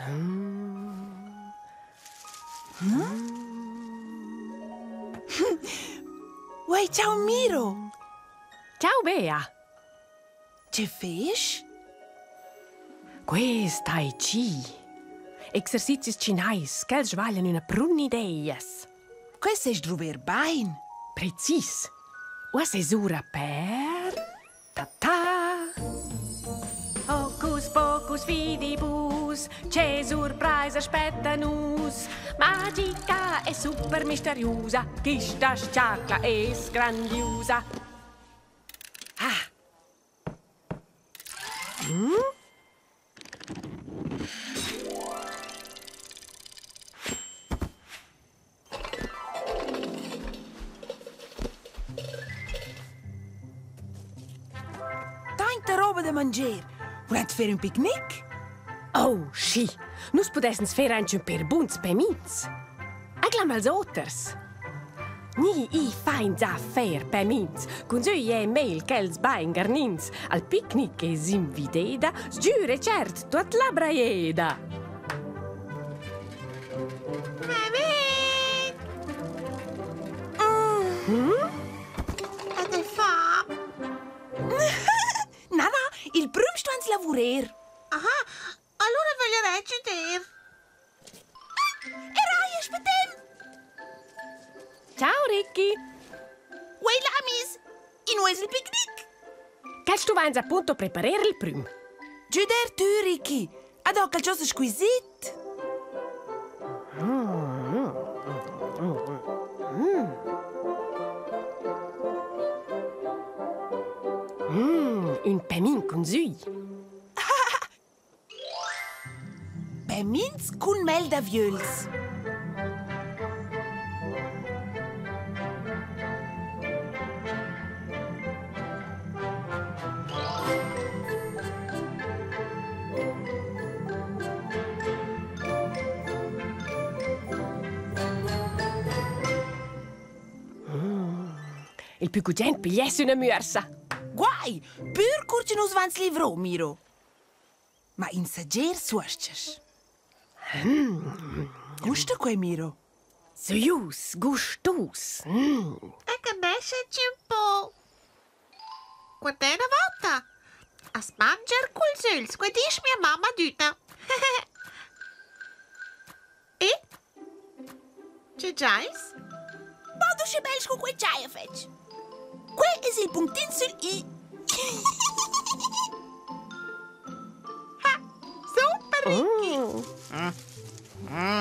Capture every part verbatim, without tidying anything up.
Uai, ciao Miro! Ciao Bea! Ce fes? Questa è ci. Exercizi cinais, che svagliano una prunni ideias. Questo è druver bain. Precis. Una sesura per... Ta-ta! Hocus pocus fidibus, c'è surprise aspetta nus. Magica e super misteriosa, chi sta sciacca e grandiosa. Ah! Mm? Tanta roba da mangiare. Volete fare un picnic? Oh, sì! Nus potessens fare anche un per buns per mins. Aglam als otters. Ni i feins a fer per mins, con sui e mail ch'els bain garnins, al picnic e s'invideda, sgiure cert tuat la braieda. Mm? Ed è fa? No, no, il prum sto ans lavorer. Ah, allora voglio recitare. Erai, aspetem! Ciao, Ricky! Uai, lamis! In ues il picnic? Che tu vains appunto preparare il prum? Giuder tu, Ricky. Ad ho qualcosa squisito. Mm, un pemin con sui. Pemins con mel da viols. Il più cugent pigliesse una mürsa. Guai, pur curci nus vans livrò, Miro. Ma in sagger suascias. Gusta quei, Miro? Suius, gustus. Mm. E che nesceci un po'. Quant'è una volta? A spanger col suls, que dice mia mamma d'uta. E? C'è giais? Vado se bels con quei ciaia fec. Que è il puntin sul i. Ah, super Ricky. Mm. Mm.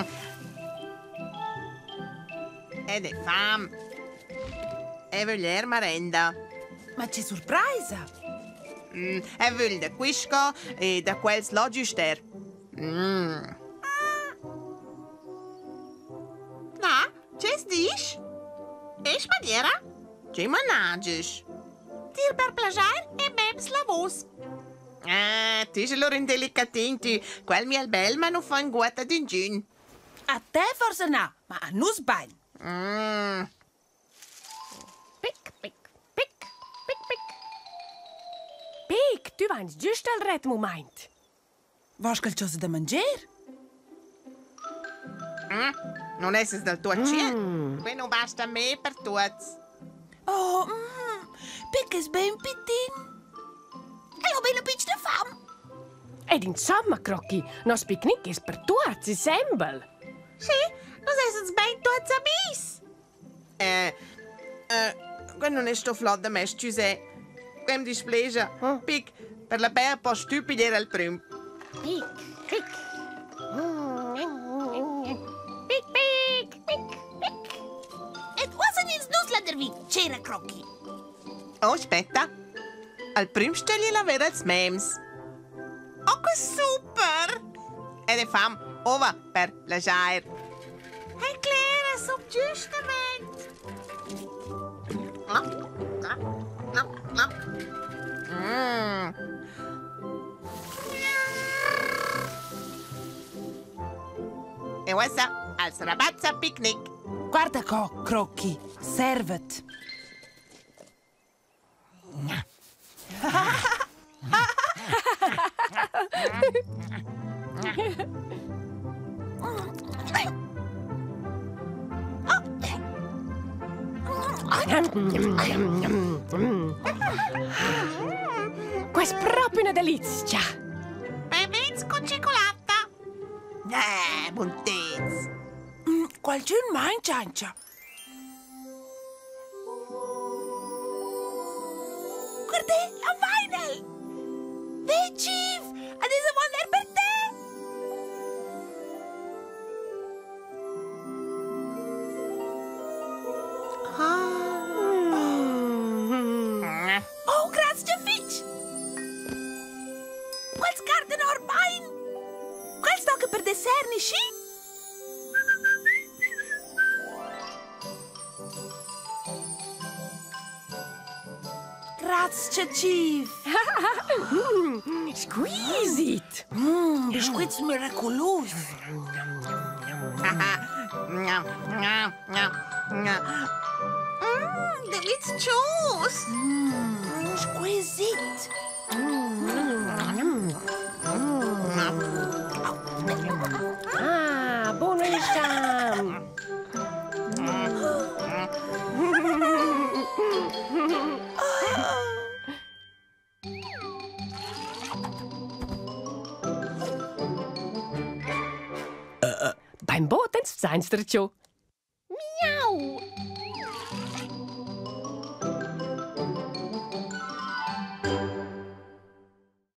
Ed è fam. E voglier merenda. Ma c'è sorpresa. Mm. E vuol da quisco e da quels logister. Mm. Na, c'è dish? Ești maniera? Ce manages? Tir per plagiar e bems la vos. Ah, ti ce lor indelicatinti. Quel miel bel ma non fa in guata din gin. A te forse no, ma a nus bain. Mm. Pic, pic, pic, pic, pic. Pic, tu vains giusto al ret moment. Vols qualcosa da mangiare? Mm. Non esses del tuo Mm. cien. Qui non basta me per tuots. Oh, mm, piccas ben pitin. E ho bene pitch da fam. Ed insomma, Crocchi, nos picnic is per tuarzi sembel. Sì, non esses ben tuots amis. Eh, eh, qui non è sto flot da mes, ci sei. Quem displegia. Mm. Pic, per la bea po stupidier al prim. Pic, pic. Pic, pic, pic, pic. Et was an ins nus landervi, c'era crocchi. Oh, aspetta. Al prim stelle la vera als mems. Oh, che super! Ed è fam, ova per la jair. Hey, Clara, so giustamente. No, no, no, no. Mm. E questa al Sarabazza Picnic. Guarda co, crocchi, servet. Questa è proprio una delizia. Pemins con cioccolata. Eh, buntez. Mm, qualcun mangia. Guarda, la vinyl! Vei, Chief! Adesso vuol andare per te! Oh, grazie, Fitch! Quels garden orbain! Quel sto per desserni, sci? Grazie, Chief! Squisite! Mmm, biscuits miraculosi! Mmm, delicious. Mmm, exquisite! Ah, buonissimo! Beim Botens seinst du schon.